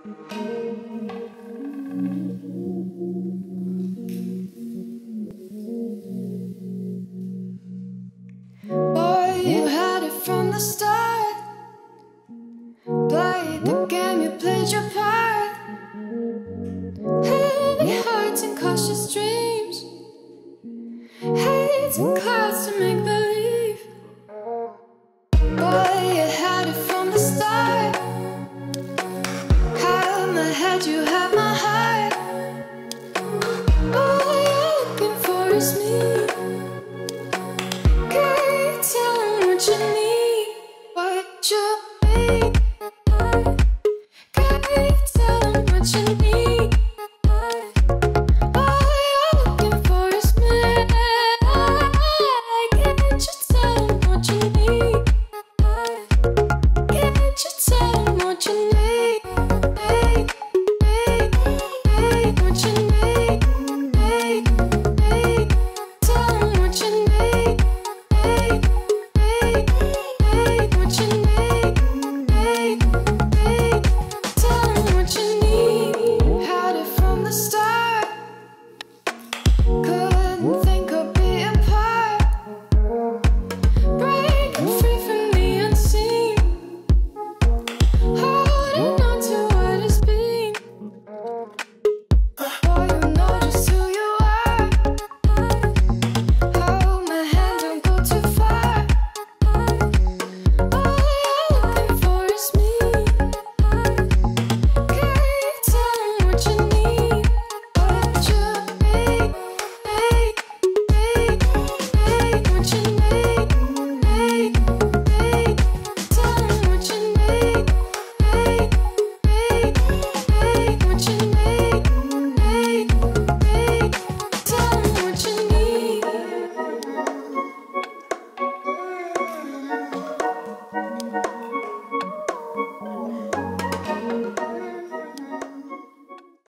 Boy, you had it from the start. Played the game, you played your part. Heavy hearts and cautious dreams, hates and clouds to make believe. Boy, you had it from the start. Had my head, you had my heart. All you're looking for is me. Can't tell 'em what you need, what you need. Can't tell 'em what you need.